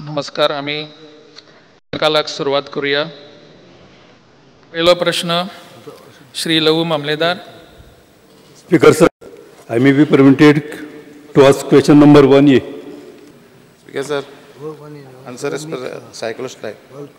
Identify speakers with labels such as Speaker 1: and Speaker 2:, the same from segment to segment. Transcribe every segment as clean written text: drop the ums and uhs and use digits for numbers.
Speaker 1: नमस्कार. आम्ही निकालाक सुरुवात करूया. पहिलो प्रश्न श्री लहू मामलेदार.
Speaker 2: Speaker sir, I may be permitted to ask question number 1A.
Speaker 3: Speaker sir, answer as per cycle slide.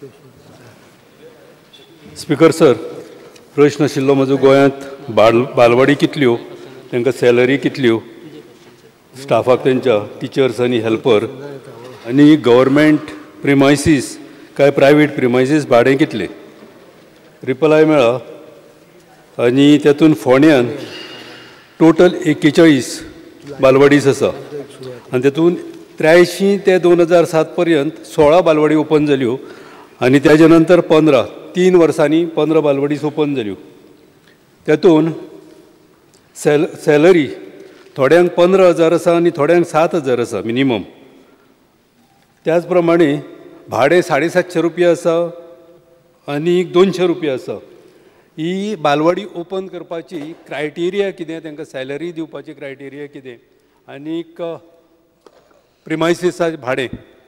Speaker 2: Speaker sir, प्रश्न आशिल्लो म्हजो गोंयांत बालवाडी कितल्यो, तांकां सॅलरी कितल्यो, स्टाफाक तेंच्या टिचर्स आनी हेल्पर, आनी गव्हर्मेंट प्रिमायसीस काय प्रायवेट प्रिमायसीस भाडें कितलें. रिप्लाय मेळ्ळा आनी तेतून फोंड्यान टोटल 41 बालवाडीज आसा आनी तेतून 83 ते 2007 पर्यंत 16 बालवाडी ओपन जाल्यो आनी तेज्या नंतर 3 वर्सांनी 15 बालवाडीज ओपन जाल्यो. तेतून सॅलरी थोड्यांक 15,000 आसा आनी थोड्यांक 7,000 आसा मिनिमम. त्याच प्रमाणे भाडें 750 रुपया आसा आनी 200 रुपया आसा. ही बालवाडी ओपन करपाची क्रायटेरिया कितें, तांकां सॅलरी दिवपाची क्रायटेरिया कितें, आनीक प्रिमायसिसाचें भाडें.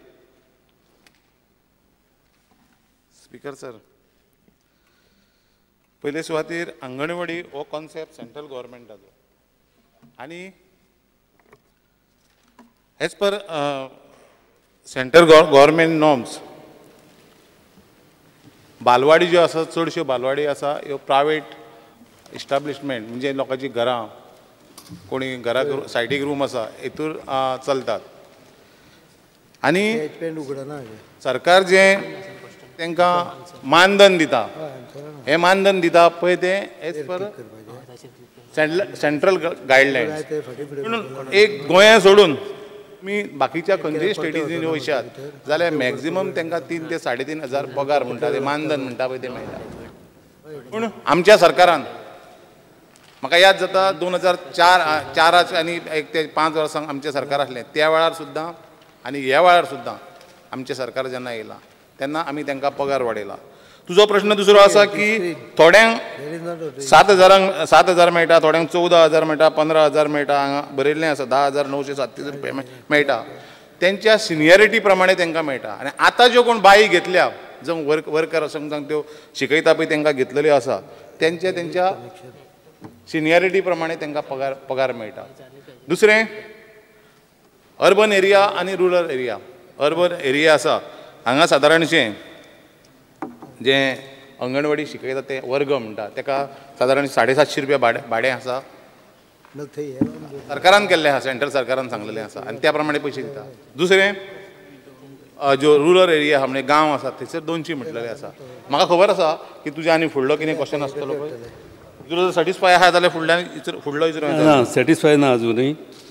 Speaker 3: स्पीकर सर, पयले सुवातेर अंगणवाडी हो कॉन्सेप्ट सेंट्रल गव्हर्मेंटाचो आनी as per central government norms बालवाडी ज्यो आसा चडश्यो बालवाडी आसा ह्यो प्रायवेट इस्टाब्लिशमेंट म्हणजे लोकांची घरां, कोणी घरा सायडीक रूम आसा हेतूर चलतात. आनी सरकार जें तांकां मानधन दिता, हें मानधन दिता पळय तें एज पर सेंट्रल गायडलायन्स. पूण एक गोंया सोडून मी बाकीच्या खंयच्याय स्टेटींनी वयशात जाल्यार मॅक्झिमम तांकां 3 ते 3.5 हजार पगार म्हणटा ते मानधन म्हणटा पळय तें मेळटा. पूण आमच्या सरकारान म्हाका याद जाता 2004 आनी 1 ते 5 वर्सां आमचें सरकार आसलें त्या वेळार सुद्दां आनी ह्या वेळार सुद्दां आमचें सरकार जेन्ना येयलां तेन्ना आमी तांकां पगार वाडयला. तुजो प्रश्न दुसरो आसा की थोड्यांक 7,000 मेळटा, थोड्यांक 14,000 मेळटा, 15,000 मेळटा, हांगा बरयल्लें आसा 10,937 रुपया मेळटा. तेंच्या सिनियरिटी प्रमाणे तांकां मेळटा. आनी आतां ज्यो कोण बाई घेतल्या जो वर्कर समजां त्यो शिकयता पळय तांकां घेतलेल्यो आसा तेंच्या सिनियरिटी प्रमाणे तांकां पगार मेळटा. दुसरें अर्बन एरिया आनी रुरल एरिया. अर्बन एरिया आसा हांगा सादारणशें जें अंगणवाडी शिकयता तें वर्ग म्हणटा ताका सादारण 750 रुपया भाडें आसा. सरकारान केल्लें आसा, सेंट्रल सरकारान सांगलेलें आसा आनी त्या प्रमाणे पयशे दिता. दुसरें ज्यो रुरल एरिया आहा म्हणजे गांव आसा थंयसर 200 म्हटलेलें आसा. म्हाका खबर आसा की तुजें आनी फुडलो कितें क्वेश्चन आसतलो पळय तुजो जर सॅटिस्फाय आहा जाल्यार फुडलो
Speaker 2: ना सॅटिस्फाय ना अजुनूय.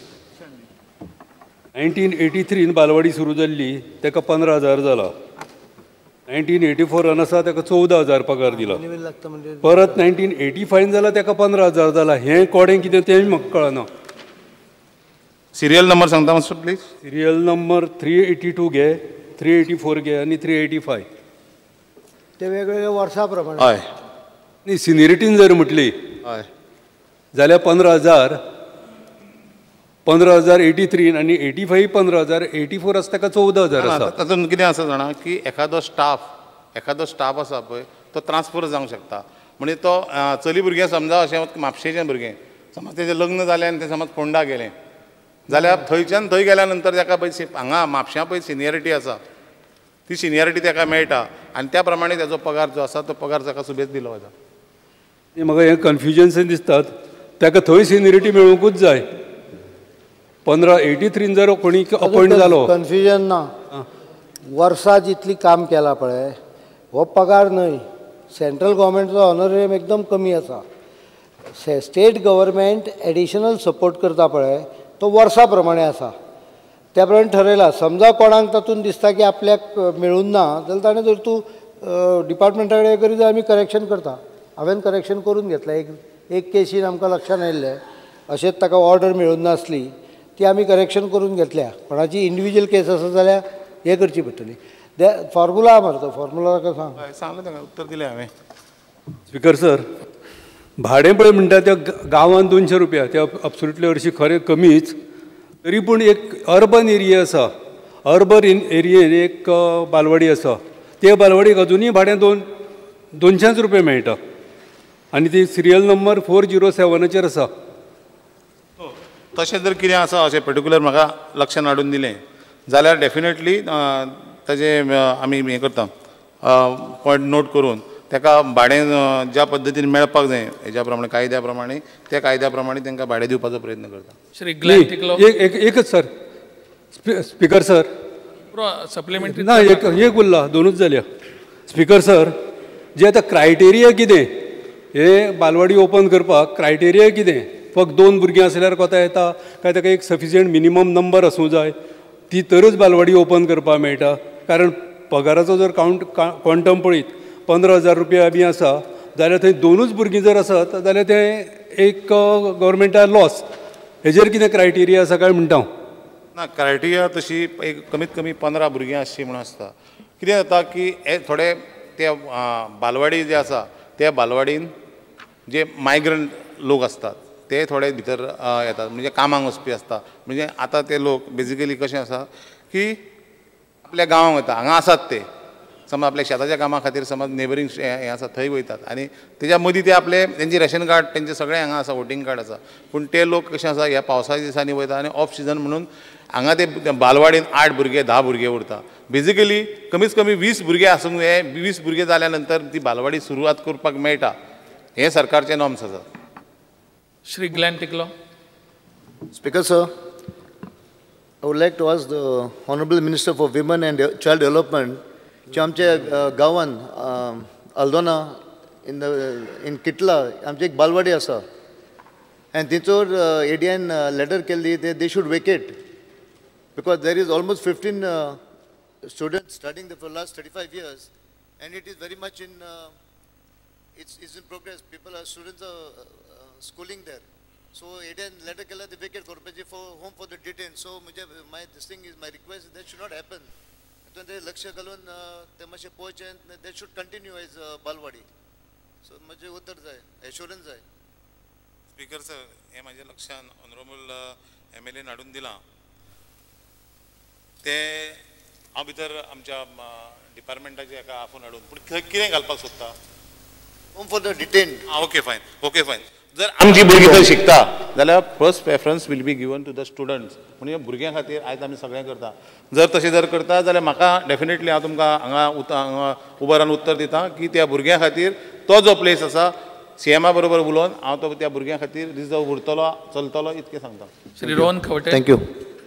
Speaker 2: 1983 बालवाडी सुरू जाल्ली ताका 15,000 जाला. 1984 आसा ताका 14,000 पगार दिला. परत 1985 जाला ताका 15,000 जाला. हें कोडें कितें तें म्हाका कळना.
Speaker 3: सिरियल नंबर सांगता मातसो प्लीज.
Speaker 2: सिरियल नंबर 382 घे, 384 घे आनी 385.
Speaker 4: ते वेगवेगळ्या वर्सां प्रमाणे.
Speaker 3: हय
Speaker 2: न्ही सिनियरिटीन जर म्हटली
Speaker 3: हय
Speaker 2: जाल्यार 15,000, 83 आनी 85 15,000, 84 आसा ताका 14,000 आसा.
Speaker 3: तातूंत कितें आसा जाणा की एखादो स्टाफ आसा पळय तो ट्रान्सफर जावंक शकता. म्हणजे तो चली भुरगें समजा अशें म्हापशेचें भुरगें समज तेजें लग्न जालें आनी तें समज फोंडा गेलें जाल्यार थंयच्यान थंय गेल्या नंतर ताका पळय हांगा म्हापश्यां पळय सिनियरिटी आसा ती सिनियरिटी ताका मेळटा आनी त्या प्रमाणे ताजो पगार जो आसा तो पगार ताका सुबेज दिलो वता.
Speaker 2: म्हाका हें कन्फ्युजन्स दिसतात. ताका थंय सिनियरिटी मेळोवंकूच जाय. 83 जर कोणी अपॉयंट जालो
Speaker 4: कन्फ्युजन ना. वर्सां जितली काम केलां पळय हो पगार न्हय. सेंट्रल गव्हर्मेंटचो ऑनरेरियम एकदम कमी आसा. स्टेट गव्हर्मेंट एडिशनल सपोर्ट करता पळय तो वर्सां प्रमाणे आसा. त्या प्रमाणे ठरयला. समजा कोणाक तातूंत दिसता की आपल्याक मेळून ना जाल्यार ताणें जर तूं डिपार्टमेंटा कडेन करीत जाल्यार आमी करेक्शन करता. हांवें करेक्शन करून घेतलें. एक केसीन आमकां लक्षांत आयिल्लें अशेंच ताका ऑर्डर मेळून नासली ती आमी करेक्शन करून घेतल्या. कोणाची इंडिविज्युअल केस आसा जाल्यार हें करची पडटली. फॉर्मुला मारता फॉर्मुला ताका
Speaker 3: सांगलें ताका उत्तर दिलें हांवें.
Speaker 2: स्पिकर सर भाडें पळय म्हणटा त्या गांवांत 200 रुपया त्या अब्सोल्युटली हरशीं खरें कमीच. तरी पूण एक अर्बन एरिया आसा अर्बन एरियेन एक बालवाडी आसा, ते बालवाडीक अजुनूय भाडें 200 रुपये मेळटा आनी ती सिरियल नंबर 407 आसा.
Speaker 3: तशें जर कितें आसा अशें पर्टिक्युलर म्हाका लक्षांत हाडून दिलें जाल्यार डेफिनेटली ताजें आमी हें करता, पॉयंट नोट करून ताका भाडें ज्या पद्दतीन मेळपाक जाय हेज्या प्रमाणे कायद्या प्रमाणे त्या कायद्या प्रमाणे तांकां भाडें दिवपाचो प्रयत्न करता.
Speaker 1: श्री ग्लेन टिकलो
Speaker 2: एकच सर स्पीकर सर
Speaker 1: सप्लिमेंटरी
Speaker 2: ना एक उरला, 2च जाल्या. स्पीकर सर, जे आतां क्रायटेरिया कितें हे बालवाडी ओपन करपाक क्रायटेरिया कितें? फक्त 2 भुरगीं आसल्यार कोता येता काय ताका एक सफिशियंट मिनिमम नंबर आसूं जाय, ती तरच बालवाडी ओपन करपाक मेळटा? कारण पगाराचो जर क्वांटम पळयत 15,000 रुपया बी आसा जाल्यार थंय 2च भुरगीं जर आसत जाल्यार तें एक गव्हर्मेंटाक लॉस. हेजेर कितें क्रायटेरिया आसा काय म्हणटा हांव?
Speaker 3: ना, क्रायटेरिया तशी एक कमीत कमी 15 भुरगीं आसची म्हणून आसता. कितें जाता की हे थोडे ते बालवाडी जे आसा त्या बालवाडीन जे मायग्रंट लोक असतात ते थोडे भितर येतात, म्हणजे कामाक वचपी आसता. म्हणजे आतां ते लोक बेजिकली कशें आसा की आपल्या गांवांत वता, हांगा आसात ते समज आपल्या शेताच्या कामा खातीर समज नेबरींग हें आसा थंय वयतात आनी तेज्या मदीं ते आपले तेंचे रेशन कार्ड तेंचे सगळें हांगा आसा, वोटींग कार्ड आसा. पूण ते लोक कशें आसा ह्या पावसाच्या दिसांनी वयता आनी ऑफ सिजन म्हणून हांगा ते बालवाडीन 8 भुरगे 10 भुरगे उरता. बेजिकली कमीत कमी 20 भुरगे आसूंक जाय. 20 भुरगे जाल्या नंतर ती बालवाडी सुरवात करपाक मेळटा. हे सरकारचे नॉर्म्स आसात.
Speaker 1: Shri Glen Tiklo.
Speaker 5: Speaker sir, I would like to ask the Honorable Minister for Women and Child Development की आमच्या गांवान आल्दोना इन किटला आमची एक बालवाडी आसा आनी तिचोर एडीएन लेटर केल्ली they should vacate because there is almost 15 students studying there for the last 35 years and it is very much in it's in progress. People are students are schooling there, so ADN letter केला ते vacate करपाचे for home for the detained. So my this thing is my request that should not happen. ते लक्ष घालून ते मातशें पळोवचें, they should continue as बालवाडी. सो म्हजें उतर जाय, एश्युरन्स जाय.
Speaker 3: स्पीकर सर, हें म्हाज्या लक्षान ऑनरेबल MLA हाडून दिलां. ते हांव भितर आमच्या डिपार्टमेंटाचे हेका आफून हाडून पूण थंय कितें घालपाक सोदता?
Speaker 5: Home for the detain.
Speaker 3: Okay fine, okay fine. जर आमची भुरगीं थंय शिकता जाल्यार first preference will be given to the students. म्हणजे भुरग्यां खातीर आयज आमी सगळें करता. जर तशें जर करता जाल्यार म्हाका डेफिनेटली हांव तुमकां हांगा उबो रावन उत्तर दिता की त्या भुरग्यां खातीर तो जो प्लेस आसा CMA बरोबर उलोवन हांव तो त्या भुरग्यां खातीर रिजर्व उरतलो चलतलो इतकें सांगता.
Speaker 1: Shri Rohan Khaunte.
Speaker 5: Thank you.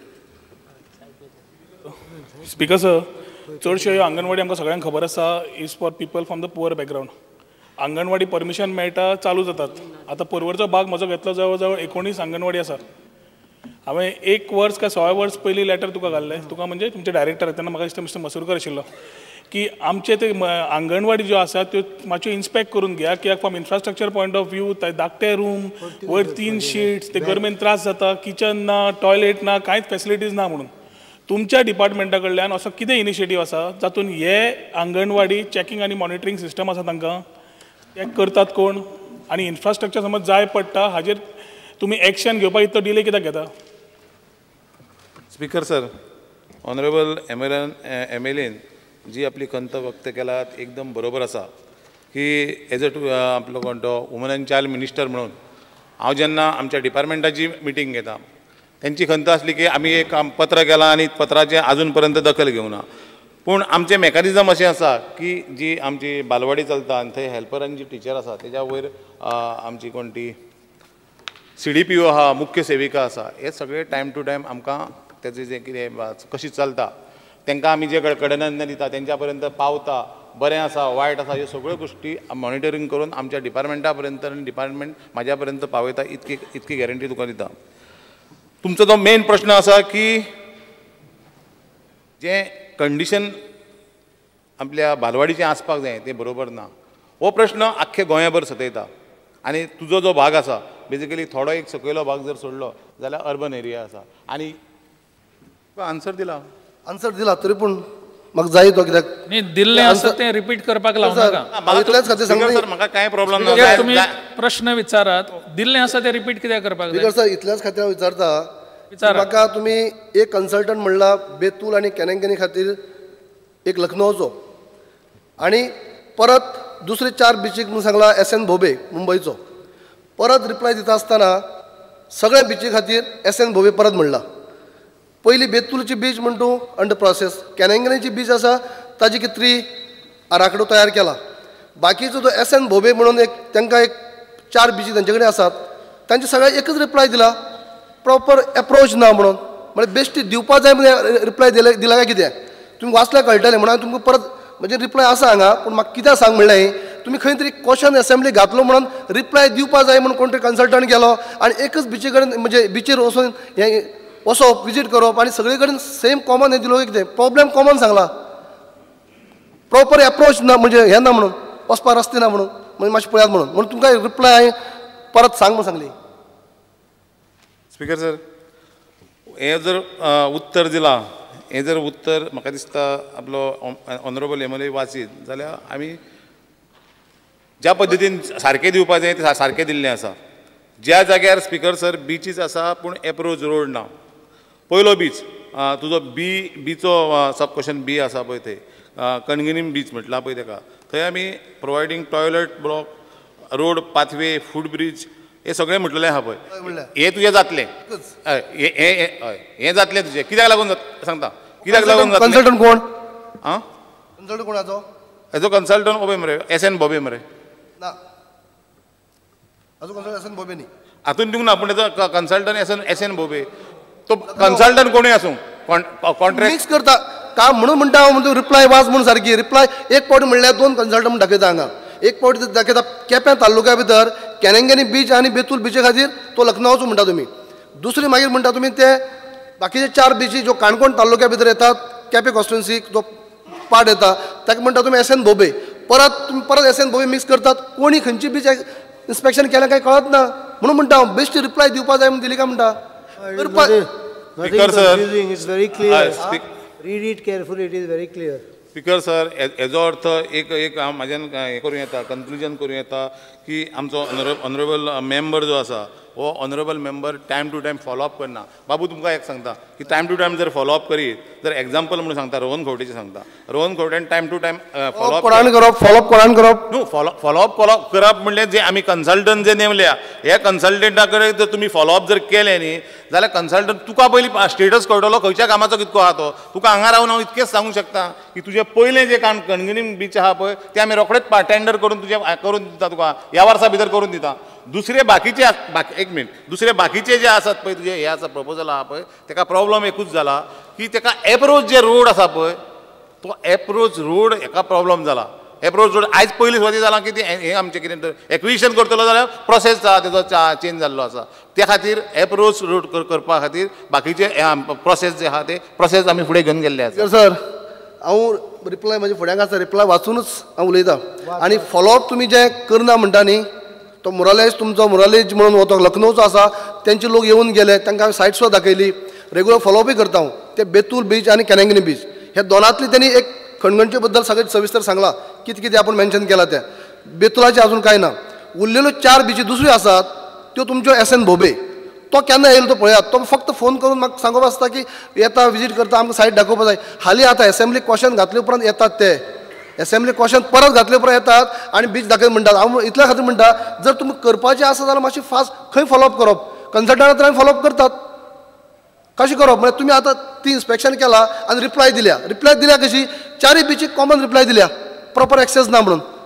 Speaker 6: Speaker sir, चडश्यो ह्यो आंगणवाडी आमकां सगळ्यांक खबर आसा is for people from the poor background. Anganwadi permission मेळटा, चालू जातात. आतां परवरचो भाग म्हजो घेतलो जवळ जवळ 19 आंगणवाडी आसा. हांवें 1 वर्स काय 6 वर्स पयलीं लेटर तुका घाल्लें, तुका म्हणजे तुमचे डायरेक्टर तेन्ना म्हाका दिसता मिस्टर मसूरकर आशिल्लो, की आमचे ते आंगणवाडी ज्यो आसा त्यो मातश्यो इन्स्पेक्ट करून घ्या, कित्याक from infrastructure point of view थंय धाकटे रूम, वयर 3 शीट्स, ते गरमेन त्रास जाता, किचन ना, टॉयलेट ना, कांयच फॅसिलिटीज ना. म्हणून तुमच्या डिपार्टमेंटा कडल्यान असो कितें इनिशिएटीव आसा जातून हे आंगणवाडी चॅकिंग आनी मॉनिटरींग सिस्टम आसा तांकां चॅक करतात कोण, आनी इन्फ्रास्ट्रक्चर समज जाय पडटा हाजेर तुमी एक्शन घेवपाक इतलो डिले कित्याक घेता?
Speaker 3: Speaker sir, honourable MLA ji आपली खंत व्यक्त केलात एकदम बरोबर आसा की एज आपलो कोण तो वुमन एंड चायल्ड मिनिस्टर म्हणून हांव जेन्ना आमच्या डिपार्टमेंटाची मिटींग घेता त्यांची खंत आसली की आमी एक पत्र केलां आनी पत्राचें आजून पर्यंत दखल घेवना. पूण आमचें मेकॅनिजम अशें आसा की जी आमची बालवाडी चलता आनी थंय हेल्परांची टिचर आसा तेज्या वयर आमची कोण ती CDPO आहा, मुख्य सेविका आसा, हे सगळे टायम टू टायम आमकां तेजें जें कितें कशी चलता तांकां आमी जे कडकडन दिता तेंच्या पर्यंत पावता, बरें आसा वायट आसा ह्यो सगळ्यो गोश्टी मॉनिटरींग करून आमच्या डिपार्टमेंटा पर्यंत आनी डिपार्टमेंट म्हाज्या पर्यंत पावयता इतकी गॅरंटी तुका दिता. तुमचो जो मेन प्रश्न आसा की जे कंडिशन आपल्या बालवाडीचें आसपाक जाय तें बरोबर ना, हो प्रश्न आख्खे गोंयभर सतयता. आनी तुजो जो भाग आसा बेजिकली थोडो एक सकयलो भाग जर सोडलो जाल्यार अर्बन एरिया आसा. आनी आन्सर दिला
Speaker 7: तरी पूण म्हाका जाय तो कित्याक
Speaker 1: न्ही दिल्लें आसा तें रिपीट करपाक लावनाका.
Speaker 3: म्हाका कांय प्रॉब्लेम ना.
Speaker 1: तुमी प्रश्न विचारात, दिल्लें आसा तें रिपीट कित्याक करपाक जाय?
Speaker 7: सर इतल्याच खातीर हांव विचारता
Speaker 1: विचारा.
Speaker 7: म्हाका तुमी एक कन्सल्टंट म्हणला बेतूल आनी केनेंगनी खातीर एक लखनौचो आनी परत दुसरे 4 बिचीक म्हणून सांगला SN भोबे मुंबयचो. परत रिप्लाय दिता आसतना सगळ्या बिची खातीर SN भोबे परत म्हणला. पयली बेतूलची बीच म्हण तूं अंडर प्रोसेस, केनेंगनीची बीच आसा ताजी कितें आराखडो तयार केला. बाकीचो जो SN भोबे म्हणून एक तांकां एक 4 बिची तांचे कडेन आसात, तांचे सगळ्या एकच रिप्लाय दिला, प्रॉपर एप्रोच ना म्हणून. म्हणजे बेश्टी दिवपा जाय म्हणून रिप्लाय दिला काय कितें? तुमी वाचल्यार कळटलें म्हणून तुमकां परत म्हणजे रिप्लाय आसा हांगा, पूण म्हाका कित्याक सांग म्हणलें तुमी खंय तरी क्वेश्चन असेंब्ली घातलो म्हणून रिप्लाय दिवपा जाय म्हणून कोण तरी कन्सल्टंट गेलो आनी एकच बिची कडेन म्हणजे बिचीर वचून हें वचप विजीट करप आनी सगळे कडेन सेम कॉमन हें दिलो कितें? प्रॉब्लेम कॉमन सांगला, प्रॉपर एप्रोच ना म्हणजे हें ना म्हणून, वचपा रस्ते ना म्हणून, म्हणजे मातशें पळयात म्हणून तुमकां रिप्लाय हांवें परत सांग म्हणून सांगली.
Speaker 3: स्पीकर सर, हें जर उत्तर दिलां, हें जर उत्तर म्हाका दिसता आपलो ऑनरेबल MLA वाचीत जाल्यार आमी ज्या पद्दतीन सारकें दिवपा जाय तें सारकें दिल्लें आसा. ज्या जाग्यार स्पीकर सर बिचीस आसा पूण एप्रोच रोड ना. पयलो बीच तुजो बीचो सब क्वेश्चन बी आसा पळय थंय कणगिनी बीच म्हटला पळय ताका, थंय आमी providing toilet block, road pathway, foot bridge हें सगळें म्हटलेलें आहा पळय. हें तुजें जातलें, हें जातलें तुजें. कित्याक लागून सांगता, कित्याक लागून
Speaker 7: कन्सल्टंट कोण?
Speaker 3: आं
Speaker 7: कन्सल्टंट कोणाचो?
Speaker 3: हेजो कन्सल्टंट ओबे मरे, SN भोबे मरे.
Speaker 7: ना, हाजो कन्सल्टंट SN भोबे न्ही.
Speaker 3: हातून दिवंक ना, पूण तेजो कन्सल्टंट SN भोबे. तो कन्सल्टंट कोणूय आसूं, कॉन्ट्रॅक्ट
Speaker 7: मिक्स करता काम म्हणून म्हणटा हांव म्हणटा रिप्लाय वाच म्हणून सारकी. रिप्लाय एक पावटी म्हणल्यार 2 कन्सल्टंट म्हूण दाखयता हांगा. एक पावटी दाखयता केप्यां तालुक्या भितर केनेंगनी बीच आनी बेतूल बीचे खातीर तो लखनौचो म्हणटा तुमी. दुसरी मागीर म्हणटा तुमी ते बाकीचे 4 बिची ज्यो काणकोण तालुक्या भितर येतात, केपें कॉन्स्टिट्युन्सीक जो पार्ट येता ताका म्हणटा तुमी SN भोबे. तुमी परत SN भोबे मिक्स करतात. कोणी खंयची बीच इन्स्पेक्शन केलें काय कळत ना म्हणून म्हणटा हांव बेश्टी रिप्लाय दिवपा जाय म्हणून दिली काय म्हणटा.
Speaker 3: Speaker sir,
Speaker 4: It's very clear. Read it carefully, it is very clear.
Speaker 3: Speaker sir, हेजो अर्थ एक हांव म्हाज्यान हें करूं येता, कन्क्लुजन करूं येता की आमचो ऑनरेबल मेंबर जो आसा हो honourable member time to time follow up करना. बाबू तुमकां एक सांगता की टायम टू टायम जर फॉलोअप करीत जर एग्जाम्पल म्हणून सांगता रोहन खंवटेचें सांगता. रोहन खंवटेन टायम टू टायम
Speaker 7: फॉलोअप कोणान करप
Speaker 3: न्हू, फॉलोअप करप म्हणजे जे आमी कन्सल्टंट जे नेमल्या हे कन्सल्टंटा कडेन जर तुमी फॉलोअप जर केलें न्ही जाल्यार कन्सल्टंट तुका पयलीं स्टेटस कळटलो खंयच्या कामाचो कितको आहा तो. तुका हांगा रावन हांव इतकेंच सांगूंक शकता की तुजें पयलें जें काम कणगिनी बीच आहा पळय तें आमी रोखडेंच टेंडर करून तुजें करून दिता, तुका ह्या वर्सा भितर करून दिता. दुसरे बाकीचे एक मिनट, दुसरे बाकीचे जे आसात पळय तुजे हे आसा प्रपोजल आहा पळय ताका प्रॉब्लम एकूच जाला की ताका एप्रोच जे रोड आसा पळय तो एप्रोच रोड हेका प्रॉब्लम जाला. एप्रोच रोड आयज पयलीं सुवाती जाला की हें आमचें कितें तर एक्विजिशन करतलो जाल्यार प्रोसेस आसा तेजो चेंज जाल्लो आसा. त्या खातीर एप्रोच रोड करपा खातीर बाकीचे प्रोसेस जे आहा ते प्रोसेस आमी फुडें घेवन गेल्ले आसा.
Speaker 7: सर हांव रिप्लाय म्हज्या फुड्यान आसा, रिप्लाय वाचूनच हांव उलयतां. आनी फॉलोअप तुमी जे करना म्हणटा न्ही तो तुमचो मुरालेज म्हणून हो तो लखनौचो आसा, तेंचे लोक येवन गेले, तांकां हांवें सायट सुद्दां दाखयली. रेग्युलर फॉलोअपय करता हांव. ते बेतूल बीच आनी केनेंगनी बीच हे दोनांतली त्यांनी एक खणगणचे बद्दल सगळें सविस्तर सांगला कितें कितें आपण मेन्शन केला तें. बेतुलाचे अजून कांय ना. उरलेल्यो 4 बिची दुसऱ्यो आसात त्यो तुमच्यो SN भोबे. तो केन्ना येयलो तो पळयात. तो फक्त फोन करून म्हाका सांगप आसता की येता विजीट करता, आमकां सायट दाखोवपा जाय. हालीं आतां असेंब्ली क्वेश्चन घातले उपरांत येतात ते. असेंब्ली क्वेश्चन परत घातले उपरांत येतात आनी बीच दाखय म्हणटात. हांव इतल्या खातीर म्हणटा जर तुमी करपाचें आसा जाल्यार मातशें फास्ट खंय फॉलोअप करप. कन्सल्टंटा तर आमी फॉलोअप करतात. कशें करप म्हणजे तुमी आतां ती इन्स्पेक्शन केला आनी रिप्लाय दिल्या कशी 4 बिचीक कॉमन रिप्लाय दिल्या प्रॉपर एक्सेस ना म्हणून.